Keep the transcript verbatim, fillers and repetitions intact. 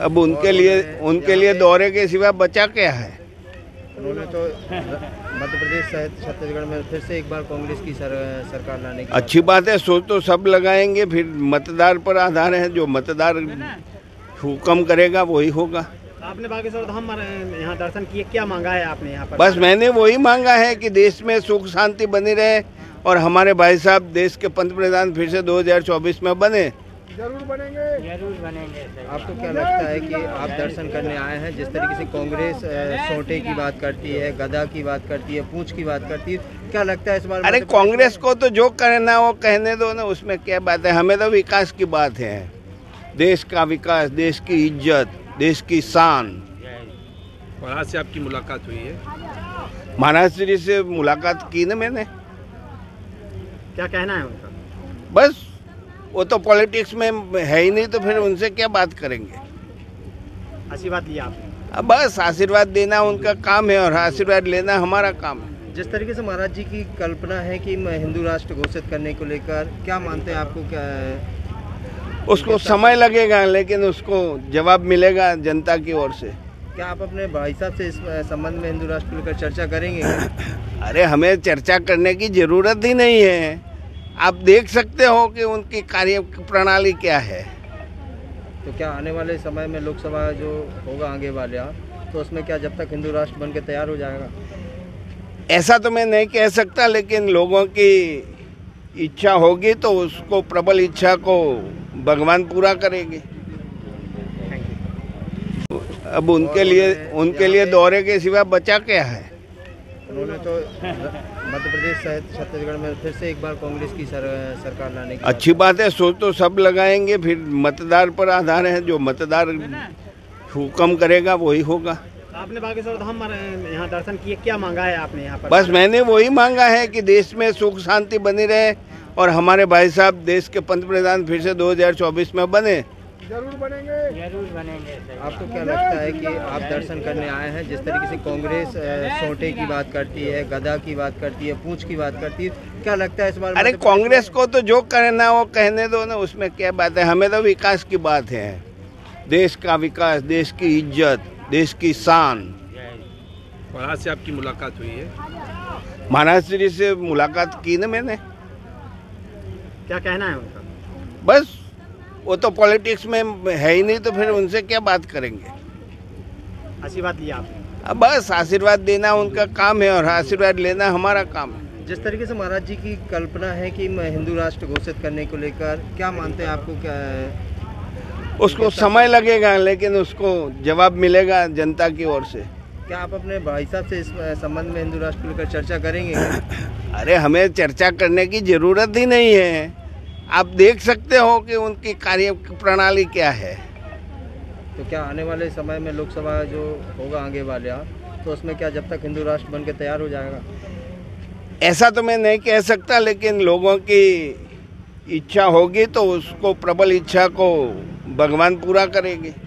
अब उनके लिए उनके लिए दौरे के सिवा बचा क्या है। उन्होंने तो मध्य प्रदेश सहित छत्तीसगढ़ में फिर से एक बार कांग्रेस की सर, सरकार लाने की अच्छी बात है, सोच तो सब लगाएंगे, फिर मतदार पर आधार है, जो मतदार हुक्म करेगा वही होगा। आपने बागेश्वर धाम यहाँ दर्शन किए, क्या मांगा है आपने यहाँ पर? बस मैंने वही मांगा है कि देश में सुख शांति बनी रहे और हमारे भाई साहब देश के पंत प्रधान फिर से दो हज़ार चौबीस में बने। जरूर बनेंगे, जरूर बनेंगे। आपको क्या लगता है कि आप दर्शन करने आए हैं, जिस तरीके से कांग्रेस सोटे की बात करती है, गदा की बात करती है, पूंछ की बात करती है, क्या लगता है इस बार? अरे कांग्रेस को तो जो करना वो कहने दो ना, उसमें क्या बात है। हमें तो विकास की बात है, देश का विकास, देश की इज्जत, देश की शान। महाराज से आपकी मुलाकात हुई है? महाराज श्री से मुलाकात की ना मैंने। क्या कहना है उनका? बस वो तो पॉलिटिक्स में है ही नहीं, तो फिर उनसे क्या बात करेंगे। आशीर्वाद लिया आपने? अब बस आशीर्वाद देना उनका काम है और आशीर्वाद लेना हमारा काम है। जिस तरीके से महाराज जी की कल्पना है कि हिंदू राष्ट्र घोषित करने को लेकर, क्या मानते हैं? आपको क्या उसको समय लगेगा, लेकिन उसको जवाब मिलेगा जनता की ओर से। क्या आप अपने भाई साहब से इस संबंध में हिंदू राष्ट्र को लेकर चर्चा करेंगे? अरे हमें चर्चा करने की जरूरत ही नहीं है, आप देख सकते हो कि उनकी कार्य प्रणाली क्या है। तो क्या आने वाले समय में लोकसभा जो होगा आगे वाले, तो उसमें क्या जब तक हिंदू राष्ट्र बन के तैयार हो जाएगा? ऐसा तो मैं नहीं कह सकता, लेकिन लोगों की इच्छा होगी तो उसको, प्रबल इच्छा को भगवान पूरा करेंगे। अब उनके लिए उनके लिए दौरे के सिवा बचा क्या है। उन्होंने तो मध्य प्रदेश सहित छत्तीसगढ़ में फिर से एक बार कांग्रेस की सर, सरकार लाने की अच्छी बात है, सोच तो सब लगाएंगे, फिर मतदार पर आधार है, जो मतदार हुक्म करेगा वही होगा। आपने बागेश्वर धाम यहाँ दर्शन किए, क्या मांगा है आपने यहाँ पर? बस मैंने वही मांगा है कि देश में सुख शांति बनी रहे और हमारे भाई साहब देश के पंत प्रधान फिर से दो हज़ार चौबीस में बने। जरूर बनेंगे, जरूर बनेंगे। आपको क्या लगता है कि आप दर्शन करने आए हैं, जिस तरीके से कांग्रेस सोटे की बात करती है, गदा की बात करती है, पूंछ की बात करती है, क्या लगता है इस बार? अरे कांग्रेस को तो जो करना वो कहने दो ना, उसमें क्या बात है। हमें तो विकास की बात है, देश का विकास, देश की इज्जत, देश की शान। महाराज से आपकी मुलाकात हुई है? महाराज श्री से मुलाकात की ना मैंने। क्या कहना है उनका? बस वो तो पॉलिटिक्स में है ही नहीं, तो फिर उनसे क्या बात करेंगे। आशीर्वाद लिया आपने? अब बस आशीर्वाद देना उनका काम है और आशीर्वाद लेना हमारा काम है। जिस तरीके से महाराज जी की कल्पना है कि हिंदू राष्ट्र घोषित करने को लेकर, क्या मानते हैं? आपको क्या उसको समय लगेगा, लेकिन उसको जवाब मिलेगा जनता की ओर से। क्या आप अपने भाई साहब से इस संबंध में हिंदू राष्ट्र को लेकर चर्चा करेंगे? अरे हमें चर्चा करने की जरूरत ही नहीं है, आप देख सकते हो कि उनकी कार्य प्रणाली क्या है। तो क्या आने वाले समय में लोकसभा जो होगा आगे वाले, तो उसमें क्या जब तक हिंदू राष्ट्र बन के तैयार हो जाएगा? ऐसा तो मैं नहीं कह सकता, लेकिन लोगों की इच्छा होगी तो उसको, प्रबल इच्छा को भगवान पूरा करेंगे।